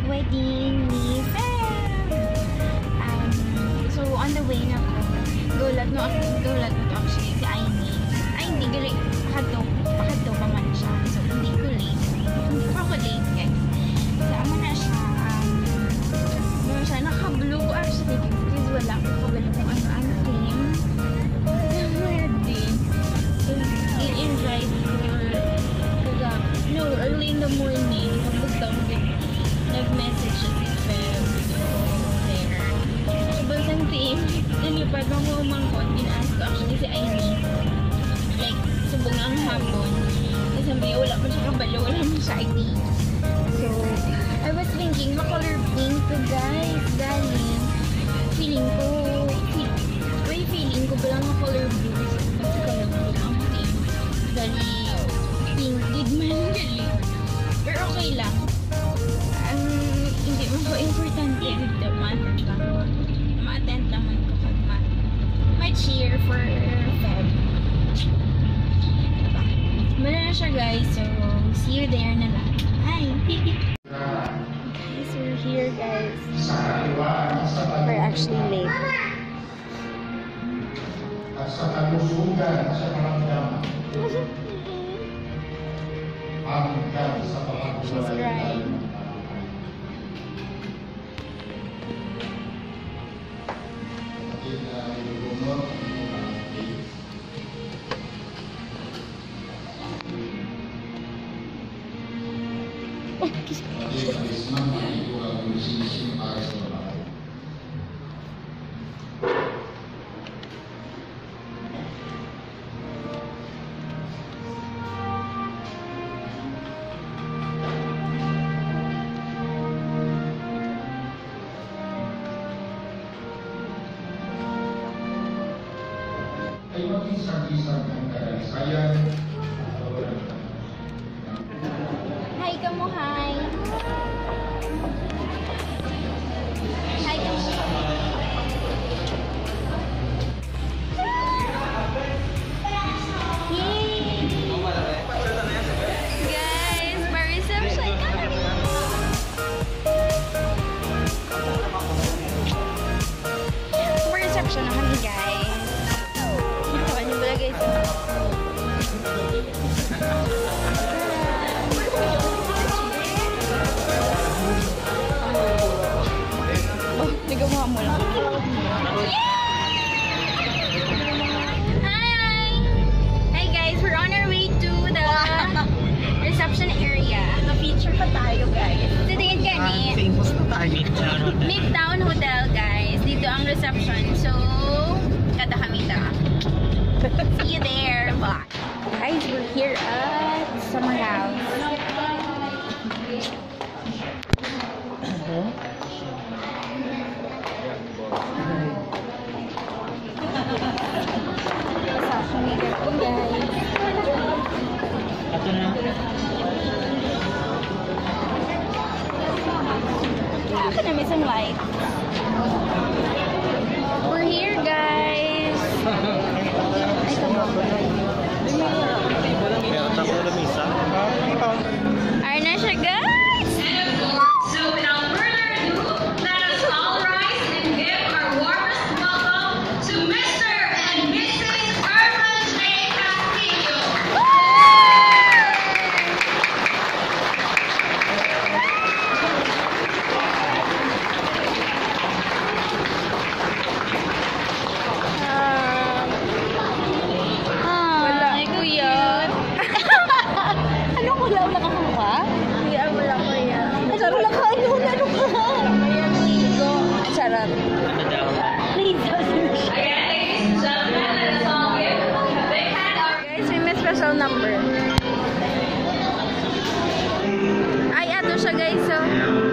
wedding ni Phoeb. So on the way na ko, gulat no to actually si Aini. Ay hindi gali pakadto pa man siya. So hindi ko late. Hindi pa ako late guys. So amo na siya. Ano siya naka-blue actually because wala ko kabalo kung ano theme. Wedding. So i-invite no, early in the morning, nag-message siya si Phoeb. So, there. So, basang team, nilipad mo ko umangkot, gina-ask ko actually si Aini. Like, subong ang hapon. Kasi sabi, wala pa siya kabalo, wala mo siya idea. So, I was thinking, ma-color pink to guys, galing. Feeling ko bilang ma-color blue. Kasi color blue ang team. Galing. Pink, gid man gali. Pero okay lang. Hindi mo ko importante dito man. Ma-attend naman ko kag ma-cheer for Phoeb. Mula na siya guys. So, see you there na lang. Hi! Guys, we're here guys. We're actually late. Sa kalusugan sa karamdaman. She's right. Hi kamu, hi. Hi kamu. Yay! Guys, pa-reception kami. Pa-reception na kami guys. Ano ba guys? Nagawa mo lang. Hi! Hi guys, we're on our way to the reception area. Na-feature pa tayo guys. Tingin gani. Famous na tayo. Midtown Hotel guys. Dito ang reception. So, kada kami ta. See you there. Bye. Guys, we're here at Summer House. Social media po guys. Ito na. Ako na may some light. We're here guys. Ay, ayun na siya guys. So without further ado, let us all rise and give our warmest welcome to Mr. and Mrs. Urban J. Castillo. Wala, kuya. Anong wala na kakamukha? Kuya, wala kuya. Wala ka, ano ka? Charot. Please, Again, ladies and gentlemen, let us all give a big hand our guys, may special number. Ay, ato siya guys, so.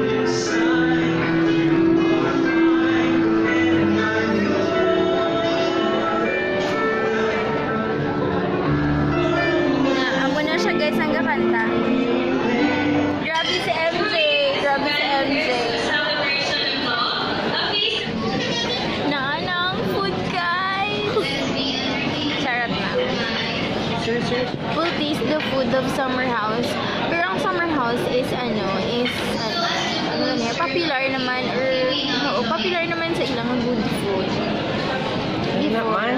Amo na siya guys, ang kakanta. Grabe si MJ. Grabe si MJ. celebration and love. A feast. Naanang food guys. Charot na. We'll taste the food of Summer House. Pero ang Summer House is ano, popular naman or oo, popular naman sa ilang good food. Naman.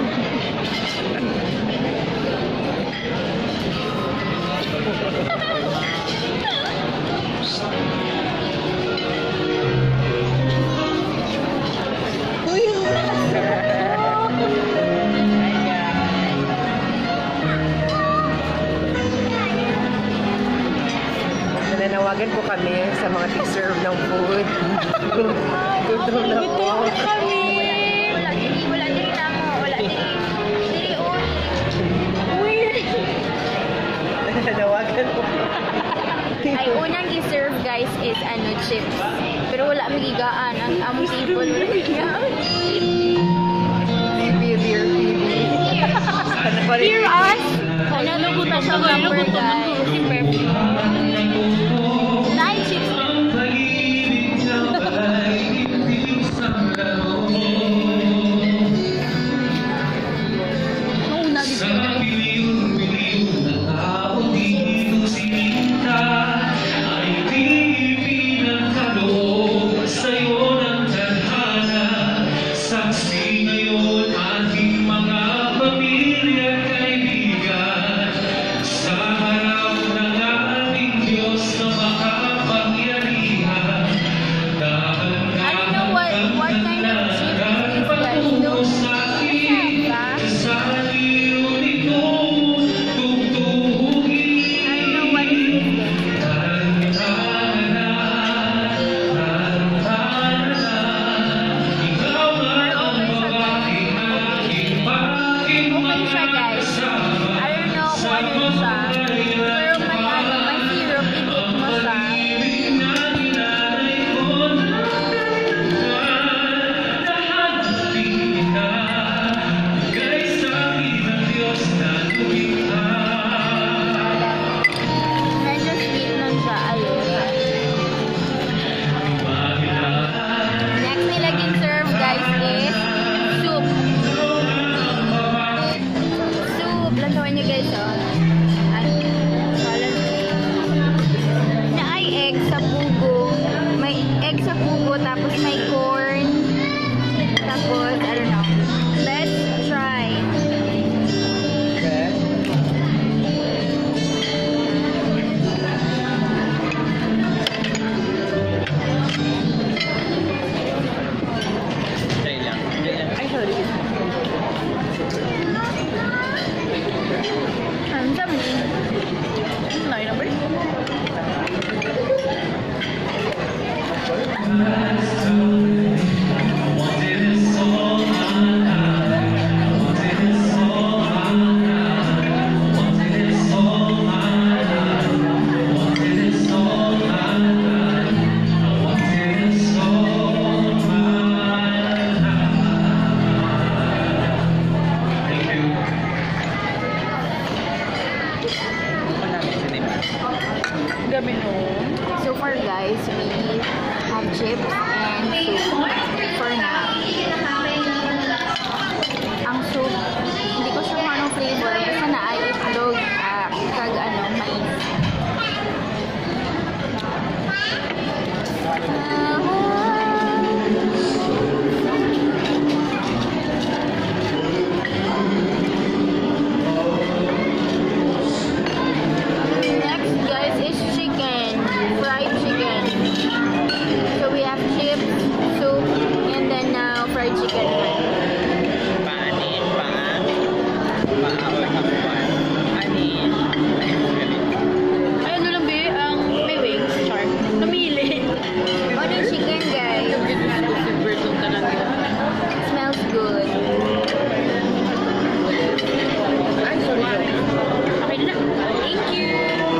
Nananawagan po kami sa mga tig-serve ng food. Gutom na po. Kami. Wala din lang. Wala din. Dili on. Weird. Nananawagan po. Ay, unang i-serve guys is chips. Pero wala magigaan. Ang among table wala magigaan. Phoebe, dear Phoebe. Hear us! Lugutan siya number guys. Nine chips. Mauna dito. Tapos may corn. Tapos, I don't know. Let's try. Okay. Ay, sorry. Ang dami. Sorry, number? So far guys, we have chips and soup for now. Ang soup, hindi ko sure kung anong flavor, basta na ay itlog, kag mais. Next guys is chicken, fried chicken. So we have chips, soup, and then now fried chicken. Ay, ano lang be? Ang may wings, char. Namili. O, yung chicken guys. Smells good. Ay, sorry. Okay na. Thank you.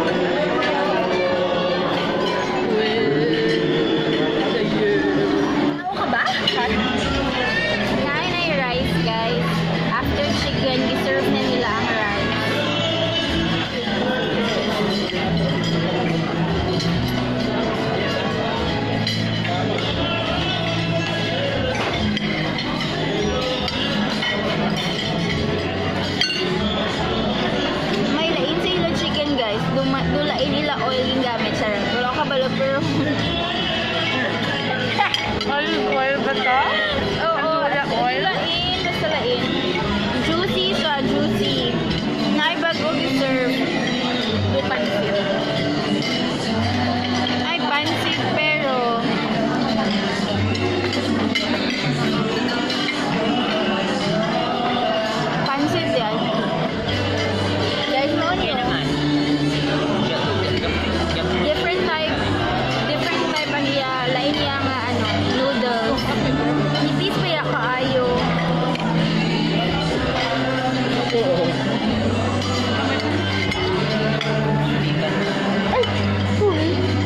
Ano ka ba? Kain na yung rice, guys. After chicken, i-serve na nila ang rice. May lain sa ilo chicken, guys. Dulain nila oil yung gamit. Sarang. Wala ka balo pero Oil ba to? Oo, Wala oil? lain, basta lain. Juicy siya, juicy. Naibag o deserve. May pansit. Ay, pansit pero pansit yan. Guys, mo niyo. Different type ang iya. Lain niya nga ano, noodles. Nipis pa ya kaayo. Oo. Ay! Uy!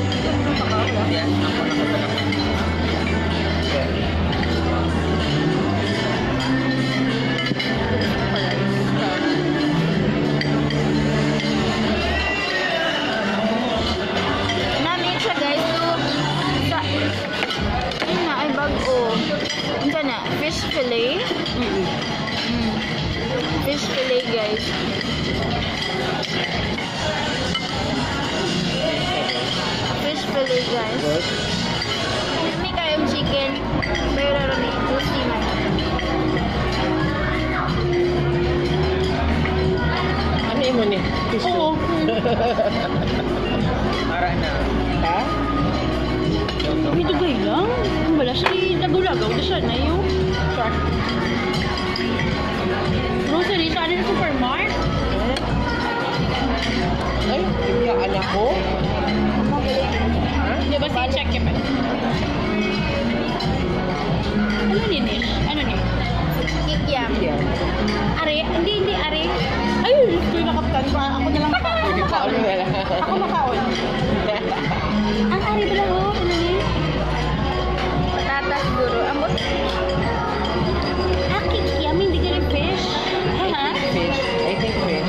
Namin siya guys to sa yun na ay bago. Unsa na? Fish fillet. Fish fillet guys. Fish fillet guys. Good. May kayong chicken. Pero rami juicy man. Ano yun mo ni? Oo. Para na. Ha? May dugay lang. Wala siya nagulagaw na siya na yung shark. Grocery sa anin supermarket. Ay, hindi ang anak ko. Ha? Di ba si check yun? Ano ni Nish? Ano ni? Kikyam. Yan. Are? Hindi are. Ayun, ito yung nakaptan ko. Ako na lang makaon. Makaon mo na lang. Ako makaon. Ang are pala ho. Ano ni? Patatas duro. Amot. Ah, kikyam. Hindi ka rin fish. Ha? Fish. I think fish.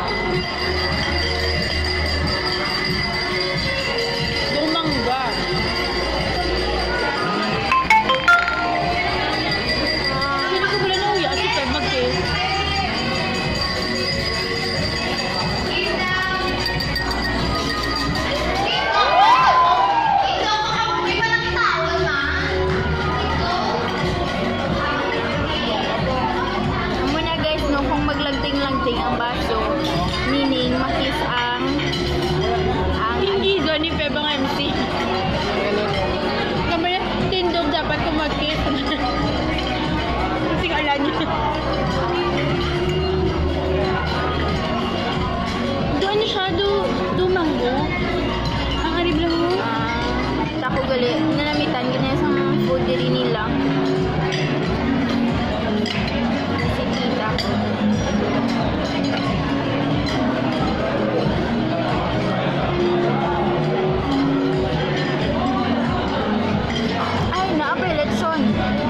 Dumangga. Hindi ko pala nauya si Phoeb mag-taste. Amo na guys, no, kung maglagting-lagting ang baso, meaning makis ang hindi gani Phoeb ang MC. Kamay tindog dapat kumagkit. Kasi ala niya. Doon siya, do mango. Ang arib lang mo. Tako gali. Nanamitan, ganyan sa food diri nila. Si tita. Ay, naapay lechon.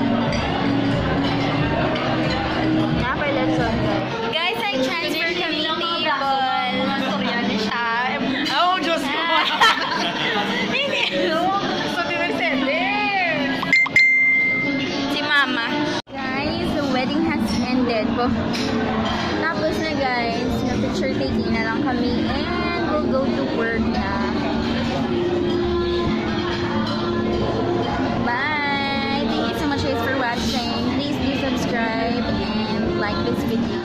Naapay lechon, guys. Guys, I transfer kami table. Koreano siya. Oh, Diyos ko! Hindi, no? So, dinasende. Si Mama. Guys, the wedding has ended. Tapos na guys, na picture taking na lang kami and we'll go to work na. Bye! Thank you so much guys for watching. Please do subscribe and like this video.